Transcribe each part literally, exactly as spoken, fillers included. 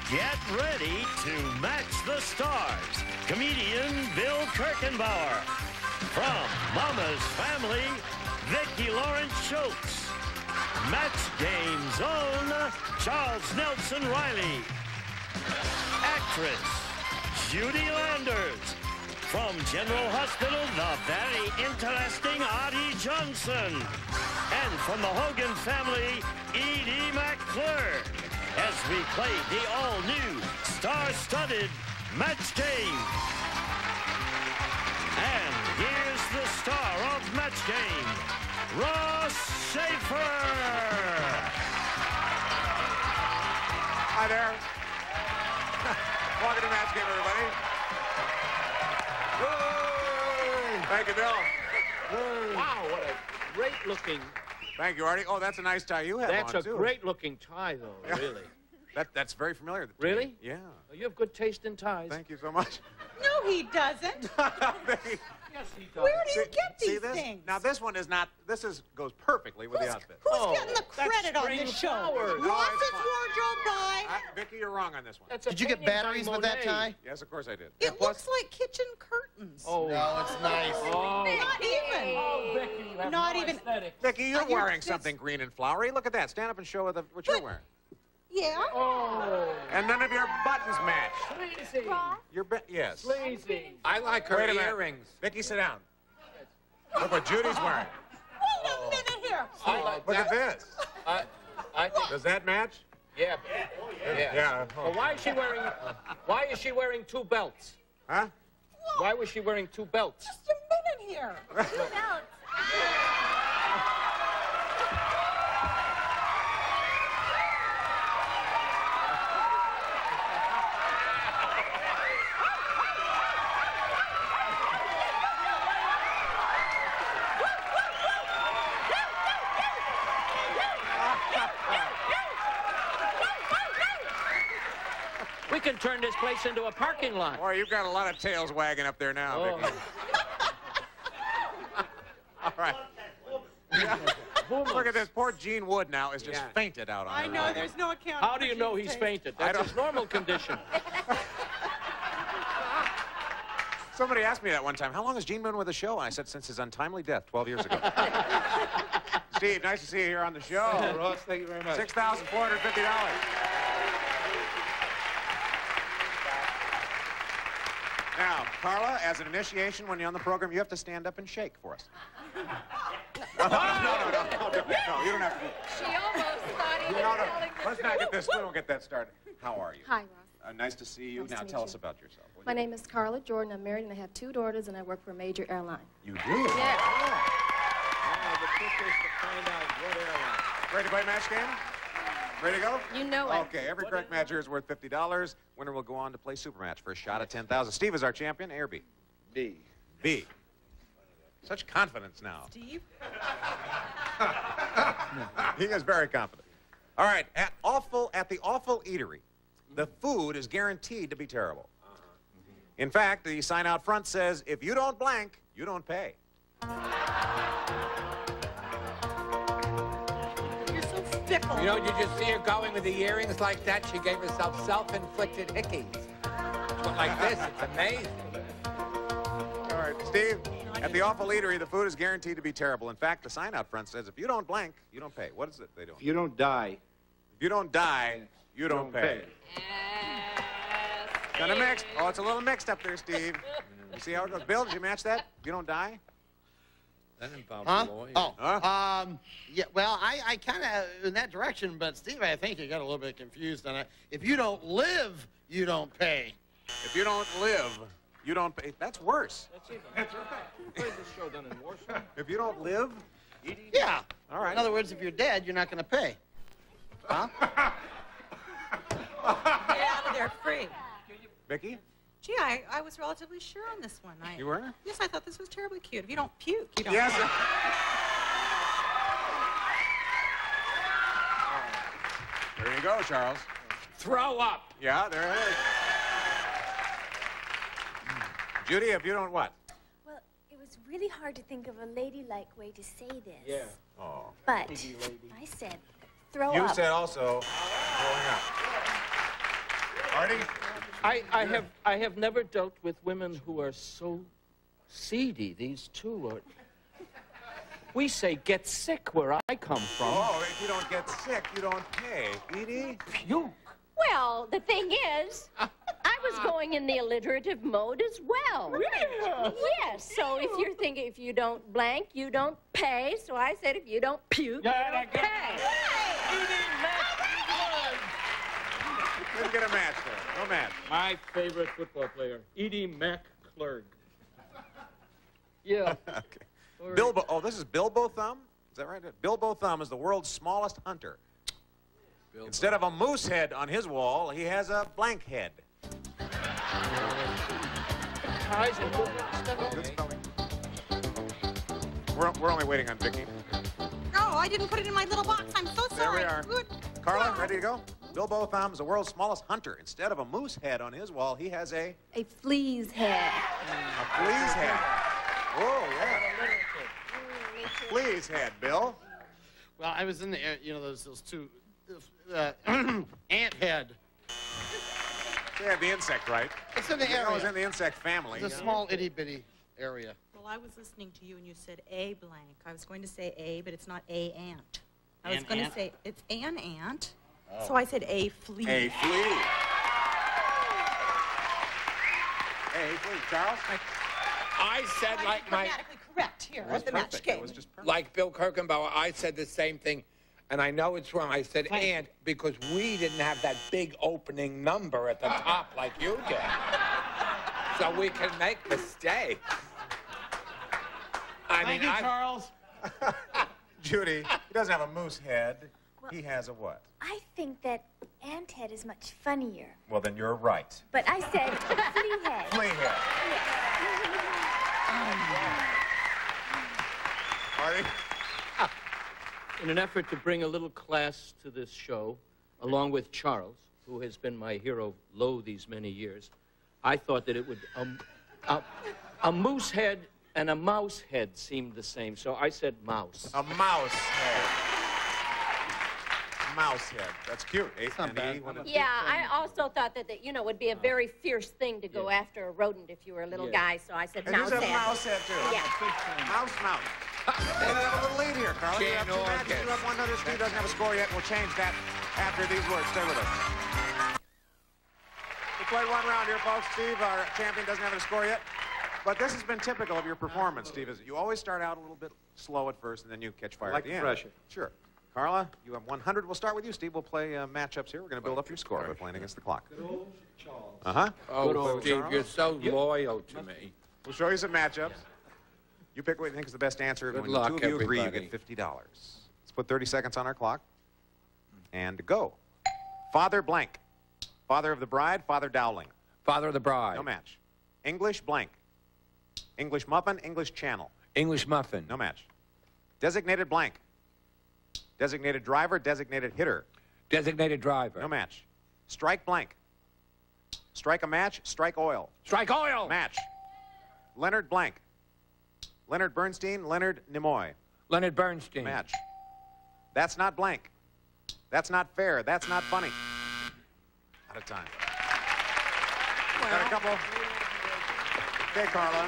Get ready to match the stars. Comedian Bill Kirchenbauer. From Mama's Family, Vicki Lawrence Schultz. Match Game's own Charles Nelson Riley. Actress Judy Landers. From General Hospital, the very interesting Audie Johnson. And from the Hogan family, Edie McClure. As we play the all-new, star-studded Match Game. And here's the star of Match Game, Ross Schaefer. Hi there. Welcome to Match Game, everybody. Woo! Thank you, Bill. Woo. Wow, what a great-looking... Thank you, Artie. Oh, that's a nice tie you have That's on, a too. great-looking tie, though, Yeah. really. That, that's very familiar. Really? Yeah. Oh, you have good taste in ties. Thank you so much. No, he doesn't. Yes, he does. Where do you See- get these see this? things? Now, this one is not, this is goes perfectly with who's, the outfit. Who's Oh, getting the that's credit on spring this show? flowers. No, Ross's it's fine. wardrobe by. Uh, Vicki, you're wrong on this one. That's a Did you get painting by batteries with that Monet. tie? Yes, of course I did. It And plus- looks like kitchen curtains. Oh, No, it's nice. Oh, Not even. oh, Vicki, you have Not no even- aesthetic. Vicki, you're Uh, you're wearing just- something green and flowery. Look at that. Stand up and show her the, what you're But- wearing. Yeah. Oh, And none of your buttons match. sleazy. Your be yes. Sleazy. I like her earrings. Vicki, sit down. Look what Judy's wearing. Wait a minute here. I like Look that. at this. I, I think, Does that match? yeah. Yeah. Yeah. Well, why is she wearing, why is she wearing two belts? Huh? Why was she wearing two belts? Just a minute here. We can turn this place into a parking lot. Boy, you've got a lot of tails wagging up there now, Oh. Vicki. All right. Look at this. Poor Gene Wood now is just Yeah. fainted out on I the know, road. there's no account. How for do you know Gene's he's taste. fainted? I That's don't- his normal condition. Somebody asked me that one time. How long has Gene been with the show? And I said, since his untimely death twelve years ago. Steve, nice to see you here on the show. Oh, Ross, thank you very much. six thousand four hundred fifty dollars. Now, Carla, as an initiation, when you're on the program, you have to stand up and shake for us. no, no, no, no, no, no, no, you don't have to. She almost thought he was No, no, telling the let's not get this. We don't get that started. How are you? Hi, Ross. Uh, nice to see you. Nice now, to meet tell you. us about yourself. will My you? name is Carla Jordan. I'm married and I have two daughters, and I work for a major airline. You do? Yeah. Now, the trick is to find out what airline. Ready to play match game? Ready to go? You know it. Okay, every correct match here is worth fifty dollars. Winner will go on to play Supermatch for a shot at ten thousand dollars. Steve is our champion. A or B? B. B. Such confidence now. Steve? He is very confident. All right, at awful at the Awful Eatery, the food is guaranteed to be terrible. In fact, the sign out front says, if you don't blank, you don't pay. You're so fickle. You know, did you see her going with the earrings like that? She gave herself self-inflicted hickeys. But like this, it's amazing. All right, Steve, at the Awful Eatery, the food is guaranteed to be terrible. In fact, the sign out front says, if you don't blank, you don't pay. What is it they do? If you don't die, If you don't die, you don't, pay. Kind of mixed. Oh, it's a little mixed up there, Steve. You see how it goes? Bill, did you match that? If you don't die? That involves Huh? a lawyer. Oh, Huh? um, yeah, well, I, I kind of in that direction, but Steve, I think you got a little bit confused on it. If you don't live, you don't pay. If you don't live, you don't pay. That's worse. That's even. That's right. Where's this show done in Warsaw? If you don't live, Yeah. all right. In other words, if you're dead, you're not going to pay. Huh? Get out of there free. Vicki, Gee, I, I was relatively sure on this one. I, you were? Yes, I thought this was terribly cute. If you don't puke, you don't. Yes. There you go, Charles. Throw up. Yeah, there it is. Judy, if you don't what? Well, it was really hard to think of a ladylike way to say this. Yeah. Oh. But Piggy lady. I said, throw You up. said also growing up. Artie? I, I have I have never dealt with women who are so seedy. These two are. We say get sick where I come from. Oh, if you don't get sick, you don't pay. Edie? Puke. Well, the thing is, I was going in the alliterative mode as well. Really? Yes, so if you're thinking if you don't blank, you don't pay. So I said if you don't puke, Yeah, you I don't got pay. Didn't get a match there. No match. My favorite football player, Edie McClurg. Yeah. Okay. Bilbo, oh, this is Bilbo Thumb? Is that right? Bilbo Thumb is the world's smallest hunter. Bilbo. Instead of a moose head on his wall, he has a blank head. Ties and Good spelling. We're, we're only waiting on Vicky. Oh, I didn't put it in my little box. I'm so There sorry. we are. Good. Carla, God. ready to go? Bilbo Thumb is the world's smallest hunter. Instead of a moose head on his wall, he has a... A flea's head. A flea's head. Whoa, yeah. Flea's head, Bill. Well, I was in the air, you know, those those two, uh, ant head. They had the insect, right? It's in the It was area. in the insect family. It's a small itty bitty area. Well, I was listening to you and you said a blank. I was going to say a, but it's not a ant. I was An going to ant? say it's an ant. So I said a flea. A flea. A flea. Charles? I said I like my, grammatically correct here It was at the match perfect. game. It was just perfect. like Bill Kirkenbauer, I said the same thing, and I know it's wrong. I said and because we didn't have that big opening number at the top like you did. So we can make mistakes. I Thank mean, you, I, Charles. Judy, he doesn't have a moose head. He has a what? I think that ant head is much funnier. Well, then you're right. But I said flea head. Flea head. Artie? In an effort to bring a little class to this show, along with Charles, who has been my hero lo these many years, I thought that it would um, a, a moose head and a mouse head seemed the same, so I said mouse. A mouse head. Mouse head. That's cute. Eight not and bad. E, one and- Yeah, I also thought that, that you know, would be a very fierce thing to go Yeah. after a rodent if you were a little Yeah. guy, so I said And you mouse said head. mouse head, too. Yeah. Mouse, mouse. Well, you have a little lead here, Carl. You have two Jan matches. Orchis. You have one other. Steve doesn't have a score yet. We'll change that after these words. Stay with us. We played one round here, folks. Steve, our champion, doesn't have a score yet. But this has been typical of your performance, Steve. Is you always start out a little bit slow at first, and then you catch fire I like at the the end. pressure. Sure. Carla, you have one hundred. We'll start with you, Steve. We'll play uh, matchups here. We're going to build up your score by playing against the clock. Uh-huh. oh, old Steve, Charles. you're so loyal to me. We'll show you some matchups. You pick what you think is the best answer. and Good when luck, the two of you agree, you everybody. get fifty dollars. Let's put thirty seconds on our clock. And go. Father blank. Father of the bride, Father Dowling. Father of the bride. No match. English blank. English muffin, English channel. English muffin. No match. Designated blank. Designated driver, designated hitter. Designated driver. No match. Strike blank. Strike a match, strike oil. Strike oil. Match. Leonard blank. Leonard Bernstein, Leonard Nimoy. Leonard Bernstein. Match. That's not blank. That's not fair. That's not funny. Out of time. Got a couple. Okay, Carla.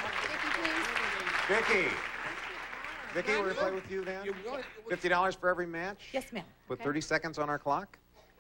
Vicky. Vicky, we're going to play with you then. fifty dollars for every match. Yes, ma'am. Put thirty seconds on our clock.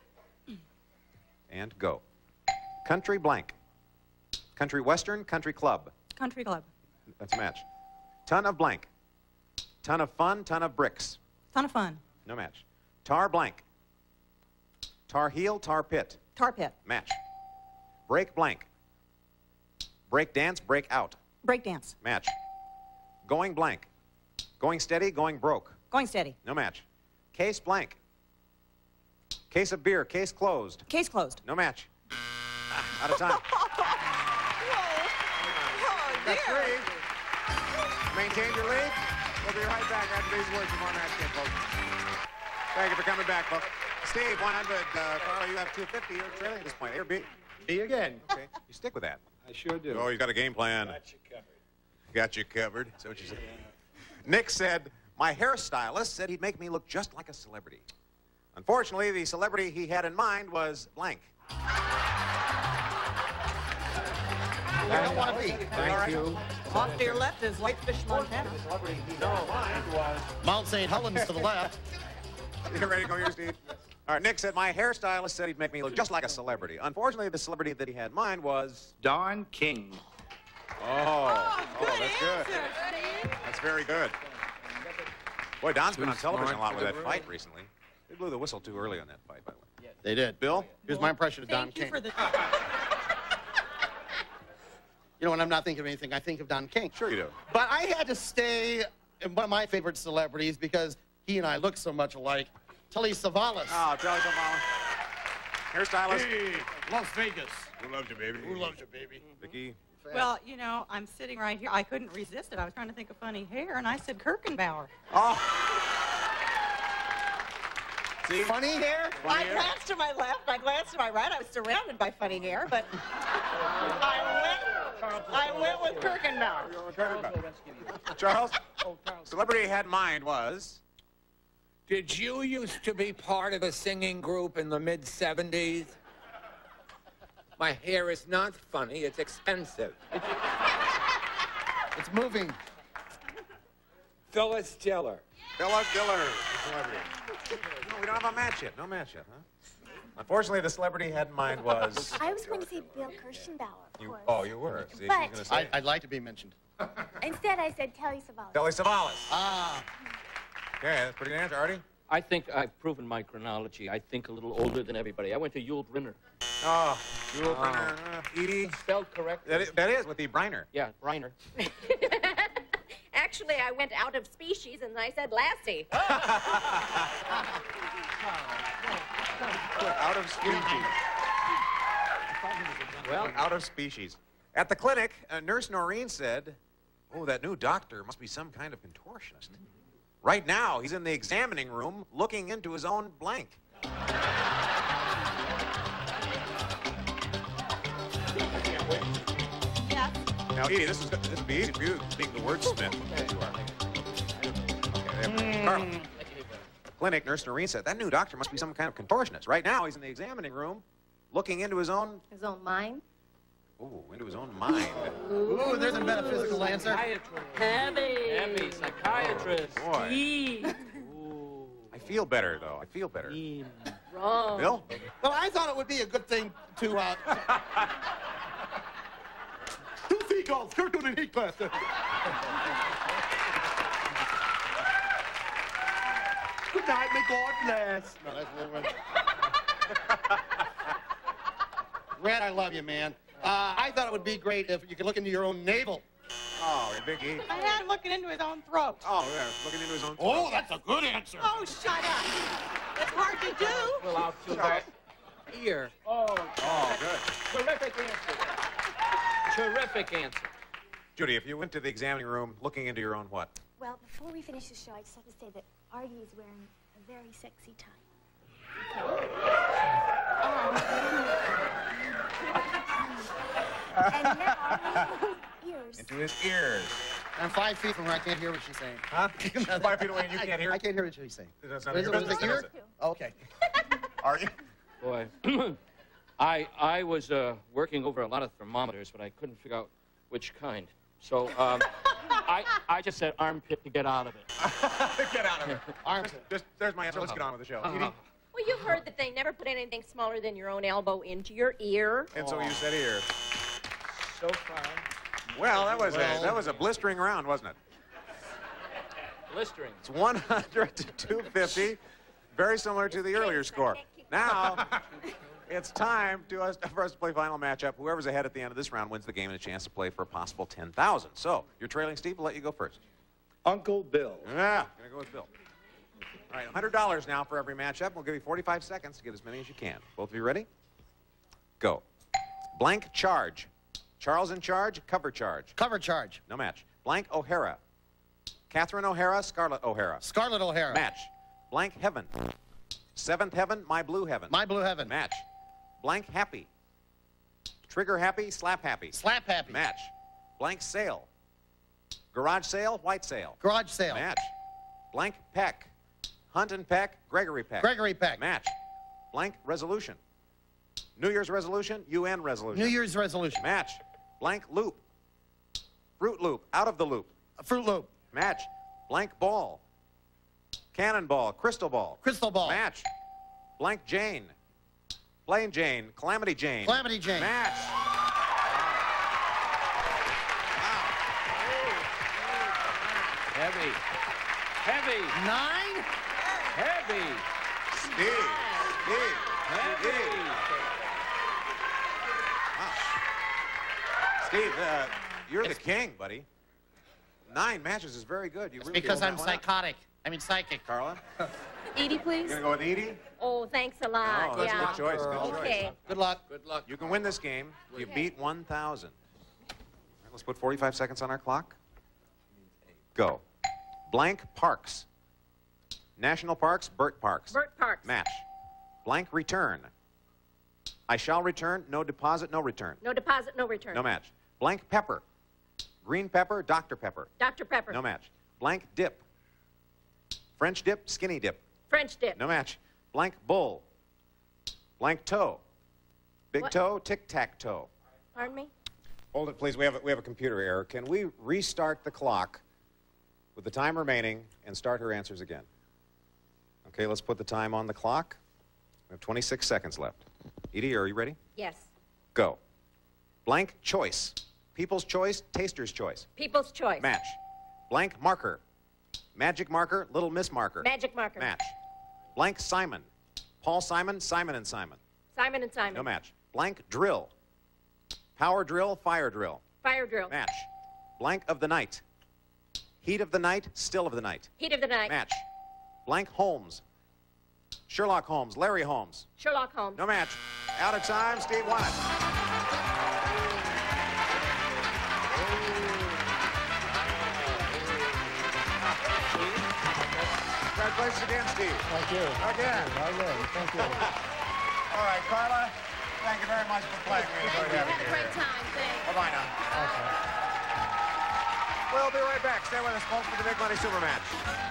And go. Country blank. Country Western, Country Club. Country club. That's a match. Ton of blank. Ton of fun, ton of bricks. Ton of fun. No match. Tar blank. Tar heel, tar pit. Tar pit. Match. Break blank. Break dance, break out. Break dance. Match. Going blank. Going steady, going broke. Going steady. No match. Case blank. Case of beer, case closed. Case closed. No match. Out of time. That's three. Maintain your lead. We'll be right back after these words from our match game, folks. Thank you for coming back, folks. Steve, one hundred. Uh, Carla, you have two fifty. You're trailing at this point. A or B? B again. Okay. You stick with that. I sure do. Oh, he's got a game plan. Got you covered. Got you covered. Is that what you said? Nick said, my hairstylist said he'd make me look just like a celebrity. Unfortunately, the celebrity he had in mind was blank. you don't want to be. Thank you. Off to your left is Whitefish, Montana. Mount Saint Helens to the left. You ready to go here, Steve? All right, Nick said, my hairstylist said he'd make me look just like a celebrity. Unfortunately, the celebrity that he had in mind was... Don King. Oh, oh, oh that's good. That's very good. Boy, Don's been on television a lot with that fight recently. They blew the whistle too early on that fight, by the way. They did. Bill? Here's my impression of Don Thank you King. for the... You know, when I'm not thinking of anything, I think of Don King. Sure you do. But I had to stay in one of my favorite celebrities because he and I look so much alike. Telly Savalas. Oh, Telly Savalas. Hairstylist. Hey, Las Vegas. Who loves you, baby? Who loves you, baby? Vicky. Well, you know, I'm sitting right here. I couldn't resist it. I was trying to think of funny hair, and I said Kirkenbauer. Oh. See? Funny hair? I glanced to my left, I glanced to my right. I was surrounded by funny hair, but I went, I went with Kirkenbauer. Charles? Celebrity he had in mind was... Did you used to be part of a singing group in the mid seventies? My hair is not funny, it's expensive. It's moving. Phyllis Diller. Phyllis Diller, the celebrity. No, we don't have a match yet. No match yet, huh? Unfortunately, the celebrity he had in mind was... I was going to say Bill Kirschenbauer, of You, course. oh, you were. See, But- she's gonna say I, I'd like to be mentioned. Instead, I said Telly Savalas. Telly Savalas. Ah. Okay, that's a pretty good answer. Artie? I think I've proven my chronology. I think a little older than everybody. I went to Yul Brynner. Oh, Yul Brynner. Uh, Edie? Spelled correct. That is, that is with the Briner. Yeah, Briner. Actually, I went out of species and I said Lassie. Out of species. Well, out of species. At the clinic, uh, Nurse Noreen said, oh, that new doctor must be some kind of contortionist. Right now, he's in the examining room looking into his own blank. Yeah. Now, Edie, this is this would be easy for you, being the wordsmith that you are. Okay, there we go. Carla. Clinic, Nurse Noreen said, that new doctor must be some kind of contortionist. Right now, he's in the examining room looking into his own... His own mind? Ooh, into his own mind. Ooh, there's a metaphysical answer. Psychiatrist. Heavy. Heavy. Psychiatrist. Boy. E. Ooh. I feel better, though. I feel better. Wrong. Bill? Well, I thought it would be a good thing to, uh... Two seagulls, Kirkwood and Heathcliff. Good night, may God bless. No, that's a little bit... Red, I love you, man. Uh, I thought it would be great if you could look into your own navel. Oh, Big E. I had him looking into his own throat. Oh, yeah, looking into his own throat. Oh, that's a good answer. Oh, shut up. It's hard to do. Well, out to that ear. Oh, Oh, good. terrific answer. Terrific answer. Judy, if you went to the examining room looking into your own what? Well, before we finish the show, I just have to say that Artie is wearing a very sexy tie. Um, and now, ears. Into his ears. I'm five feet from where I can't hear what she's saying. Huh? Five feet away and you can't hear? I can't hear what she's saying. That's not Is your it, was business, it ear? is it? Oh, okay. Are you? Boy, I I was uh, working over a lot of thermometers, but I couldn't figure out which kind. So um, I I just said armpit to get out of it. Get out of it. Armpit. Just, there's my answer. Let's get on with the show. Uh-huh. Edie? Well, you've heard that they never put anything smaller than your own elbow into your ear. And so you said ear. So far, Well, that was Well- a that was a blistering round, wasn't it? blistering. It's one hundred to two fifty, very similar to the earlier score. Now, it's time to us, for us to play final matchup. Whoever's ahead at the end of this round wins the game and a chance to play for a possible ten thousand. So, you're trailing Steve. We'll let you go first. Uncle Bill. Yeah, gonna go with Bill. All right, one hundred dollars now for every matchup. We'll give you forty-five seconds to get as many as you can. Both of you ready? Go. Blank charge. Charles in charge, cover charge. Cover charge. No match. Blank O'Hara. Catherine O'Hara, Scarlett O'Hara. Scarlett O'Hara. Match. Blank heaven. Seventh heaven, my blue heaven. My blue heaven. Match. Blank happy. Trigger happy, slap happy. Slap happy. Match. Blank sail. Garage sale, white sale. Garage sale. Match. Blank peck. Hunt and peck, Gregory peck. Gregory Peck. Match. Blank resolution. New Year's resolution, U N resolution. New Year's resolution. Match. Blank loop. Fruit loop. Out of the loop. A Fruit Loop. Match. Blank ball. Cannonball. Crystal ball. Crystal ball. Match. Blank Jane. Plain Jane. Calamity Jane. Calamity Jane. Match. Heavy. Heavy. Nine? Heavy. Steve. Steve. Heavy. Steve, uh, you're the king, buddy. Nine matches is very good. You It's really because pulled I'm that one out. psychotic. I mean psychic. Carla? Edie, You please. gonna go with Edie? Oh, thanks a lot. Oh, that's yeah. a good choice. Good Okay. choice. Good luck. Good luck. You can win this game. You beat one thousand. All right, let's put forty-five seconds on our clock. Go. Blank Parks. National Parks, Burt Parks. Burt Parks. Match. Blank Return. I shall return. No deposit, no return. No deposit, no return. No match. Blank Pepper. Green Pepper, Doctor Pepper. Doctor Pepper. No match. Blank Dip. French Dip, Skinny Dip. French dip. No match. Blank Bull. Blank Toe. Big What? Toe, Tic-Tac-Toe. Pardon me? Hold it, please. We have a, we have a computer error. Can we restart the clock with the time remaining and start her answers again? Okay, let's put the time on the clock. We have twenty-six seconds left. Edie, are you ready? Yes. Go. Blank Choice. People's Choice, Taster's Choice. People's choice. Match. Blank Marker. Magic Marker, Little Miss Marker. Magic marker. Match. Blank Simon. Paul Simon, Simon and Simon. Simon and Simon. No match. Blank Drill. Power Drill, Fire Drill. Fire drill. Match. Blank of the Night. Heat of the Night, Still of the Night. Heat of the night. Match. Blank Holmes. Sherlock Holmes, Larry Holmes. Sherlock Holmes. No match. Out of time, Steve won it. Congratulations again, Steve. Thank you. Again. Again. Thank you. All right, Carla, thank you very much for playing. We enjoyed Thank you. having Had you a great here. time. Thanks. Bye-bye now. We'll be right back. Stay with us, folks, for the Big Money Super Match.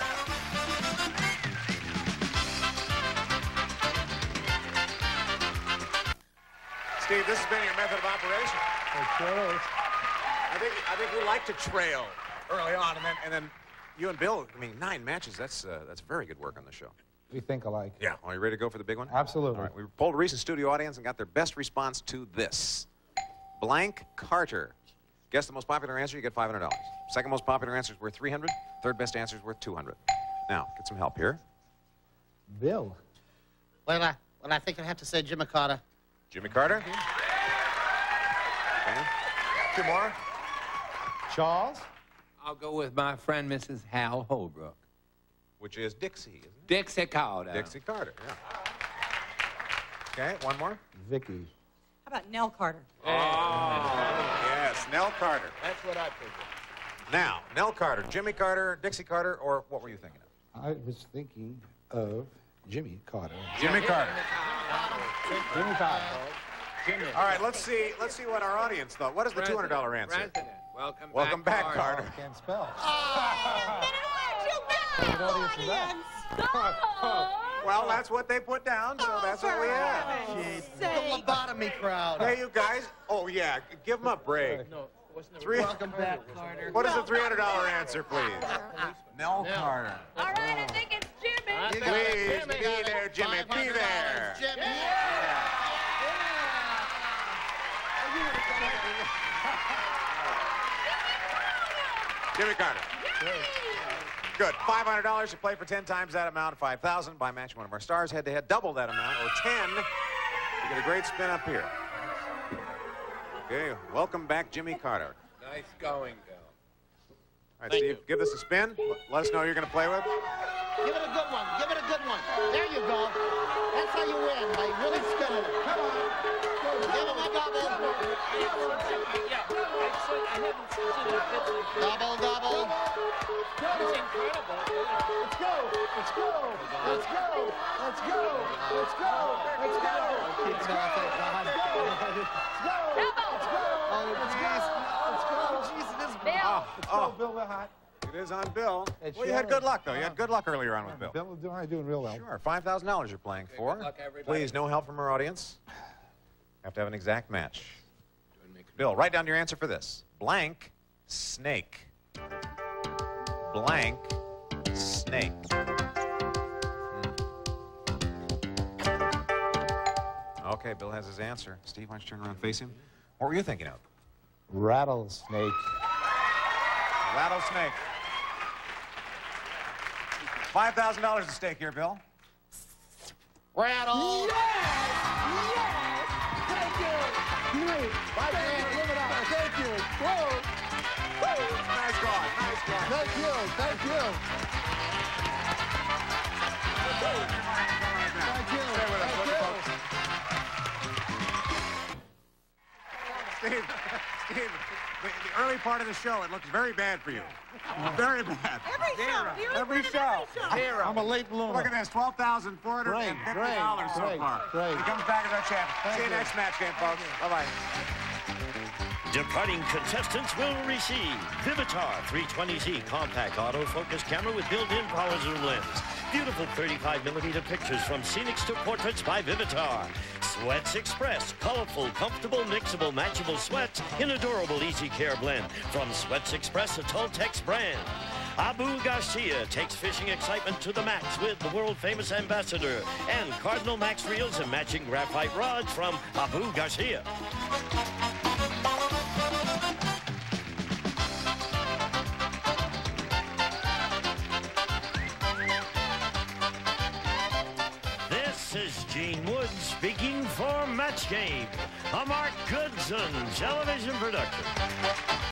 Steve, this has been your method of operation. It sure is. I think I think we like to trail early on, and then and then you and Bill. I mean, nine matches. That's uh, that's very good work on the show. We think alike. Yeah. Are you ready to go for the big one? Absolutely. All right. We polled a recent studio audience and got their best response to this. Blank Carter. Guess the most popular answer, you get five hundred dollars. Second most popular answer is worth three hundred dollars. Third best answer is worth two hundred dollars. Now, get some help here. Bill. Well, I, well, I think I have to say Jimmy Carter. Jimmy Carter. Okay. Two more. Charles. I'll go with my friend, Missus Hal Holbrook. Which is Dixie, isn't it? Dixie Carter. Dixie Carter, yeah. Okay, one more. Vicky. How about Nell Carter? Oh, yes, Nell Carter. That's what I figured. Now, Nell Carter, Jimmy Carter, Dixie Carter, or what were you thinking of? I was thinking of Jimmy Carter. Jimmy Carter. Jimmy Carter. Jimmy. All right, let's see. Let's see what our audience thought. What is the two hundred dollar answer? President. Welcome, Welcome back, Carter. I can't spell. Well, that's what they put down, so that's what we have. The lobotomy crowd. Hey, you guys. Oh yeah, g- give them a break. No, wasn't it? Three. Welcome back, Carter. What is the three hundred dollar answer, please? Nell Nell. Carter. All right, I think it's Jimmy. I think Please it's be Jimmy. there, Jimmy. Be five hundred dollars, there. Jimmy. Jimmy Carter. Good. five hundred dollars. You play for ten times that amount, five thousand dollars. By matching one of our stars head-to-head, double that amount, or ten. You get a great spin up here. Okay, welcome back, Jimmy Carter. Nice going, Bill. All right, Steve, give this a spin. L- Let us know who you're going to play with. Give it a good one. Give it a good one. There you go. That's how you win, by really spinning it. Come on. Give him a double. Yeah, I said I haven't seen it fit. Double, double. It's incredible. Let's go. Let's go. Let's go. Let's go. Let's go. Let's go. Let's go. Oh, jeez. Let's go. Jeez, it is Bill. Oh, Let's oh, go, Bill. We're hot. it is on Bill. It Well, you had sure good is. luck, though. You had good luck earlier on with Bill. Bill is doing, doing real well. Sure, five thousand dollars you're playing for. good luck, everybody. Please, no help from our audience. Have to have an exact match. Doing me Bill, write down your answer for this. Blank snake. Blank snake. Hmm. Okay, Bill has his answer. Steve, why don't you turn around and face him? What were you thinking of? Rattlesnake. Rattlesnake. five thousand dollars at stake here, Bill. Rattle. Yes! Yes! Thank you! Great! Bye, man. Live it up. Thank you. Whoa! Woo! Nice going. Nice going. Thank you. Thank you. Thank you. Stay with us, Thank will you, you. folks? Steve, Steve, the, the early part of the show, it looks very bad for you. Very bad. Every show. The early Every part of show. every show. I'm a late bloomer. Look at this, twelve thousand four hundred fifty dollars so Great, far. great. He comes back as our champ. Thank See you you. next match game, folks. Bye-bye. Departing contestants will receive Vivitar three twenty Z compact autofocus camera with built-in power zoom lens. Beautiful thirty-five millimeter pictures from scenics to portraits by Vivitar. Sweats Express, colorful, comfortable, mixable, matchable sweats in adorable easy care blend from Sweats Express, a Tultex brand. Abu Garcia takes fishing excitement to the max with the world-famous ambassador and Cardinal Max reels and matching graphite rods from Abu Garcia. This is Gene Wood speaking for Match Game, a Mark Goodson television production.